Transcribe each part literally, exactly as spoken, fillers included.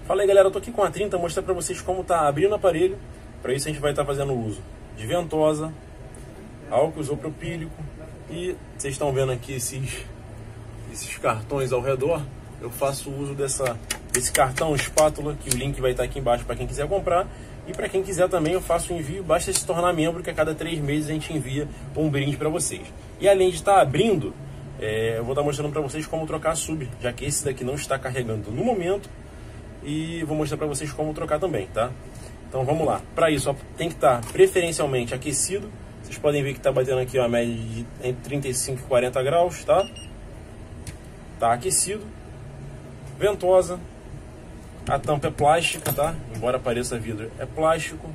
Fala aí galera, eu tô aqui com a trinta, mostrar pra vocês como tá abrindo o aparelho. Para isso a gente vai estar fazendo uso de ventosa, álcool isopropílico e vocês estão vendo aqui esses, esses cartões ao redor. Eu faço uso dessa, desse cartão espátula, que o link vai estar aqui embaixo para quem quiser comprar. E para quem quiser também eu faço o envio, basta se tornar membro que a cada três meses a gente envia um brinde para vocês. E além de estar abrindo, é, eu vou estar mostrando para vocês como trocar a sub, já que esse daqui não está carregando no momento. E vou mostrar para vocês como trocar também, tá? Então vamos lá. Para isso, ó, tem que estar preferencialmente aquecido. Vocês podem ver que está batendo aqui ó, a média de entre trinta e cinco e quarenta graus, tá? Tá aquecido. Ventosa. A tampa é plástica, tá? Embora pareça vidro, é plástico.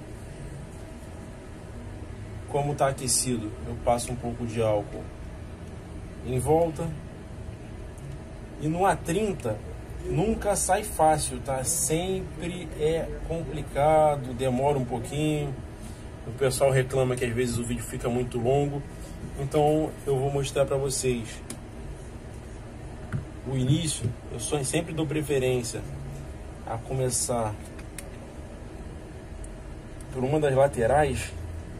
Como tá aquecido, eu passo um pouco de álcool em volta. E no A trinta nunca sai fácil, tá? Sempre é complicado, demora um pouquinho. O pessoal reclama que às vezes o vídeo fica muito longo. Então eu vou mostrar para vocês o início. Eu só sempre dou preferência a começar por uma das laterais.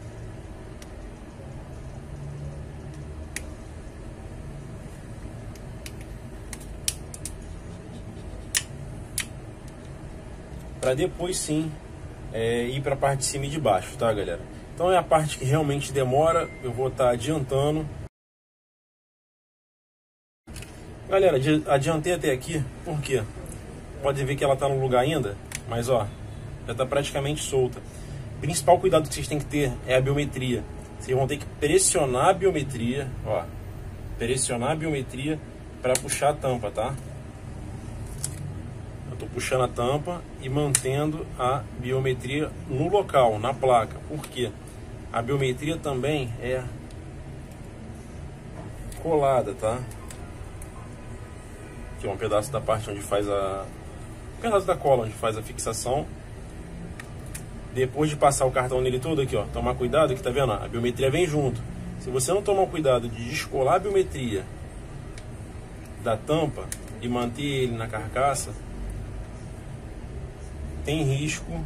Para depois sim é, ir para a parte de cima e de baixo, tá galera? Então é a parte que realmente demora, eu vou estar tá adiantando. Galera, adiantei até aqui, por quê? Pode ver que ela está no lugar ainda, mas ó, já está praticamente solta. O principal cuidado que vocês têm que ter é a biometria. Vocês vão ter que pressionar a biometria, ó, pressionar a biometria para puxar a tampa, tá? Estou puxando a tampa e mantendo a biometria no local, na placa. Por quê? A biometria também é colada, tá? Aqui é um pedaço da parte onde faz a... Um pedaço da cola onde faz a fixação. Depois de passar o cartão nele todo aqui, ó, tomar cuidado que tá vendo? A biometria vem junto. Se você não tomar cuidado de descolar a biometria da tampa e manter ele na carcaça, tem risco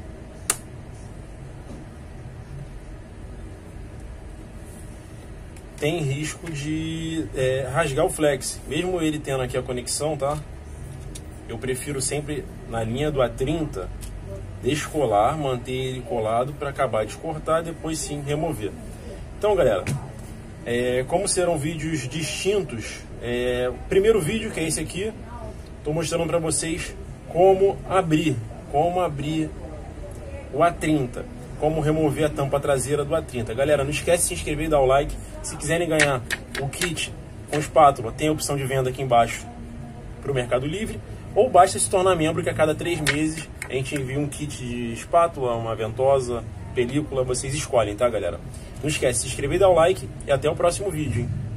tem risco de é, rasgar o flex, mesmo ele tendo aqui a conexão, tá? Eu prefiro sempre na linha do A trinta descolar, manter ele colado para acabar de cortar, depois sim remover. Então galera, é, como serão vídeos distintos, é, o primeiro vídeo, que é esse aqui, estou mostrando para vocês como abrir como abrir o A trinta, como remover a tampa traseira do A trinta. Galera, não esquece de se inscrever e dar o like. Se quiserem ganhar o kit com espátula, tem a opção de venda aqui embaixo para o Mercado Livre, ou basta se tornar membro, que a cada três meses a gente envia um kit de espátula, uma ventosa, película, vocês escolhem, tá galera? Não esquece de se inscrever e dar o like, e até o próximo vídeo, hein?